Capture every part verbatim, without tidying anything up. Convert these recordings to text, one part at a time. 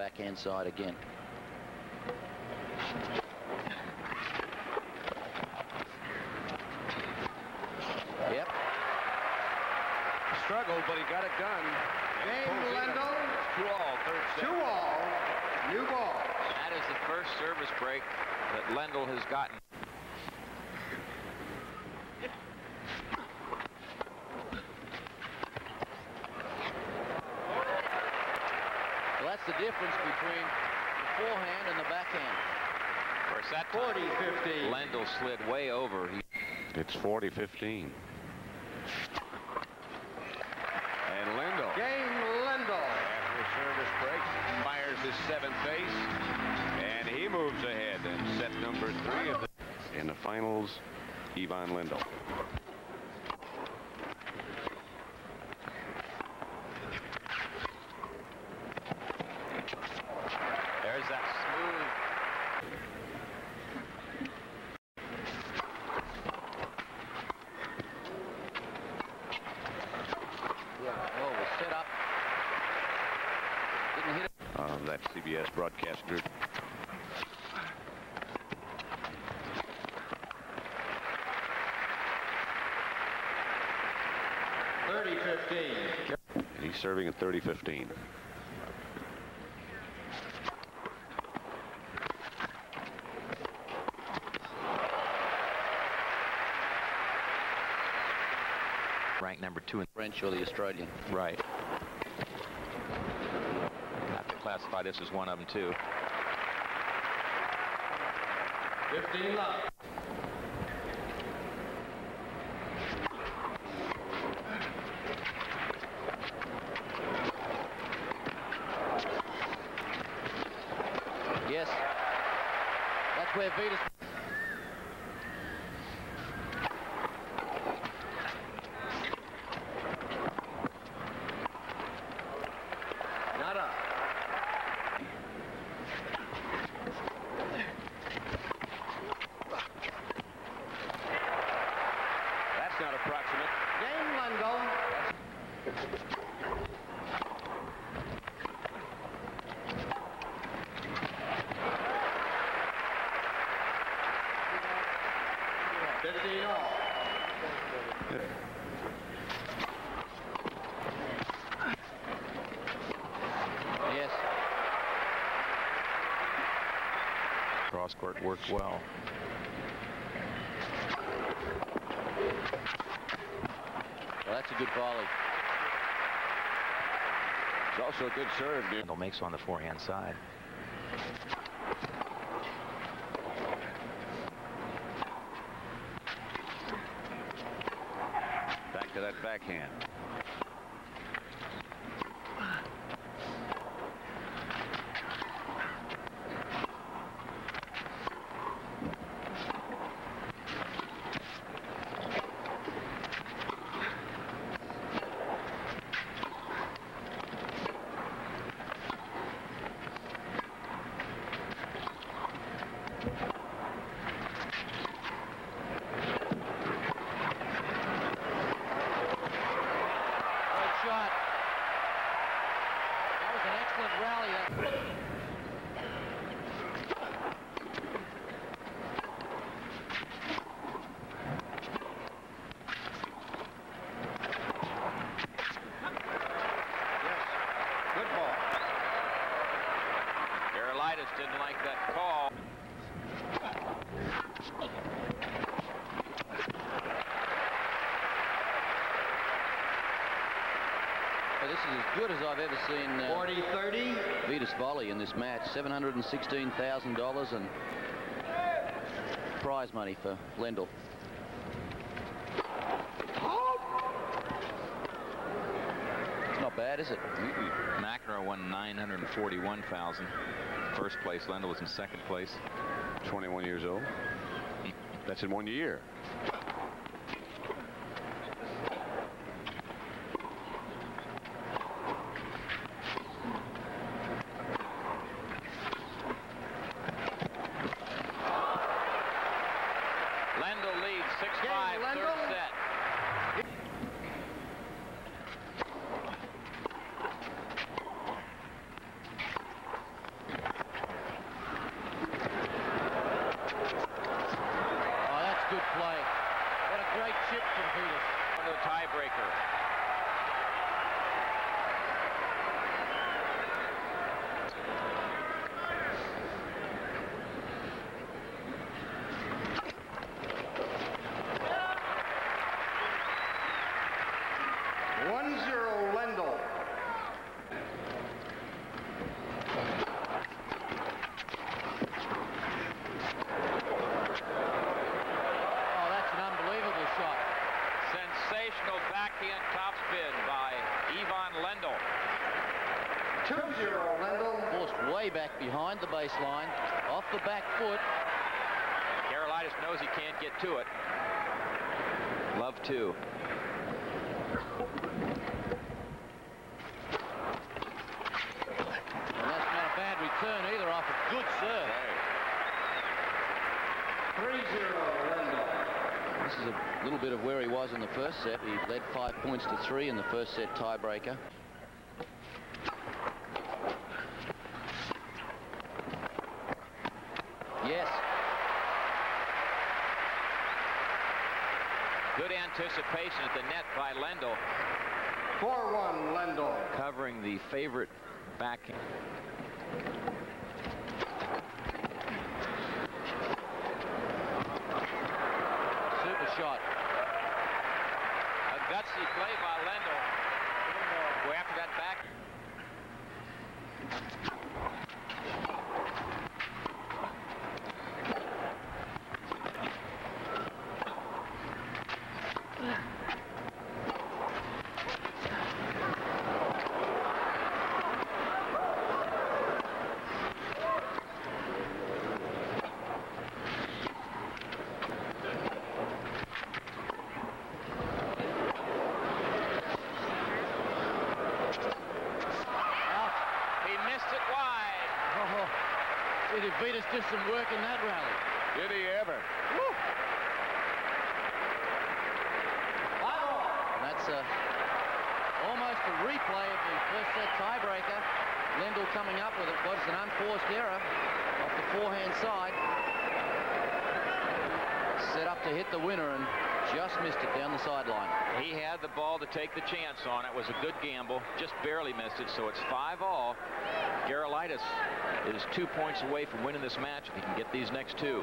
backhand side again. Yep. Struggled, but he got it done. Game Lendl. Two all, third set. Two all. New ball. That is the first service break that Lendl has gotten. Well, that's the difference between the forehand and the backhand. Of course, that forty fifteen. Lendl slid way over. He It's forty fifteen. And Lendl. Game Lendl. After a service break, fires his seventh base, and he moves ahead in set number three of the in the finals. Ivan Lendl. There's that smooth. Oh, was set up. Didn't hit it. Uh, that C B S broadcast group. thirty fifteen. And he's serving at thirty fifteen. Ranked number two in French or the Australian. right. Have to classify this as one of them too. fifteen love. Yes. That's where Vitas. Nada. That's not approximate. Game Lendl. fifteen all. Yes. Cross court worked well. Well, that's a good volley. It's also a good serve, dude. Lendl makes on the forehand side. Back to that backhand. Good shot. That was an excellent rally. Good ball. Gerulaitis didn't like that call. Well, this is as good as I've ever seen uh, forty thirty. Vitas volley in this match. seven hundred sixteen thousand dollars and prize money for Lendl. It's not bad, is it? McEnroe won nine hundred forty-one thousand. First place. Lendl was in second place. twenty-one years old. That's in one year. Lendl leads six five, Game, third Lendl. set. way back behind the baseline, off the back foot. Gerulaitis knows he can't get to it. Love to. And that's not a bad return either off a good serve. three zero, Lendl. This is a little bit of where he was in the first set. He led five points to three in the first set tiebreaker. Yes. Good anticipation at the net by Lendl. four one, Lendl. Covering the favorite backhand. Super shot. A gutsy play by Lendl. Go after that back. Vitas did some work in that rally. Did he ever? Woo. And that's a, almost a replay of the first set tiebreaker. Lendl coming up with it was an unforced error off the forehand side. Set up to hit the winner and just missed it down the sideline. He had the ball to take the chance on. It was a good gamble. Just barely missed it, so it's five all. Gerulaitis is two points away from winning this match if he can get these next two.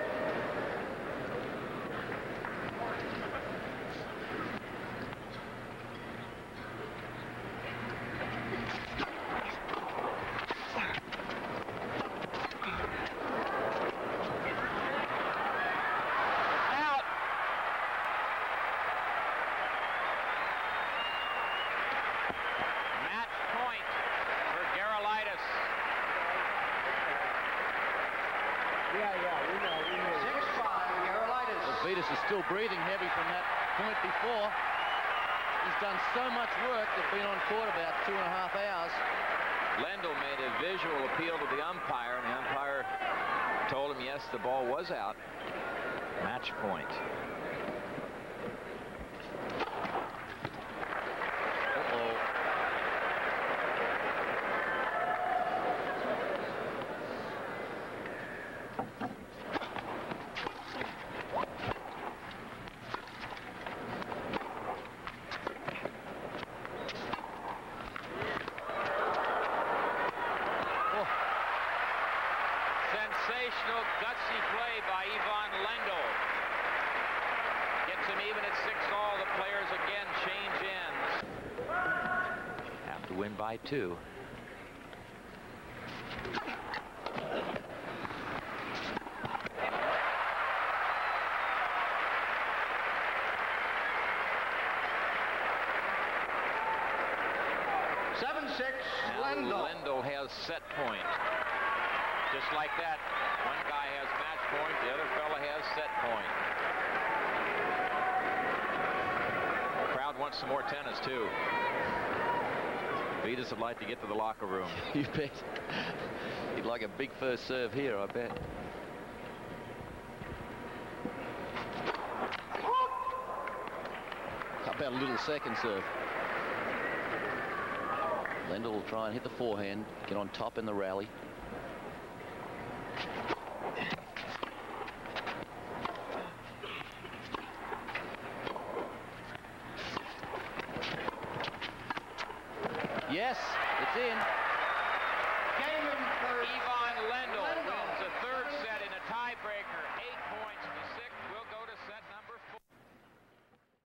Vitas is still breathing heavy from that point before. He's done so much work. They've been on court about two and a half hours. Lendl made a visual appeal to the umpire, and the umpire told him, yes, the ball was out. Match point. Uh-oh. Sensational, gutsy play by Ivan Lendl. Gets him even at six all. The players again change ends. Have to win by two. seven six, Lendl. Lendl has set point. Just like that, one guy has match point, the other fella has set point. The crowd wants some more tennis, too. Vitas would like to get to the locker room. You bet. He'd like a big first serve here, I bet. How about a little second serve? Lendl will try and hit the forehand, get on top in the rally. Yes, it's in. Game in first. Ivan Lendl Lendl. wins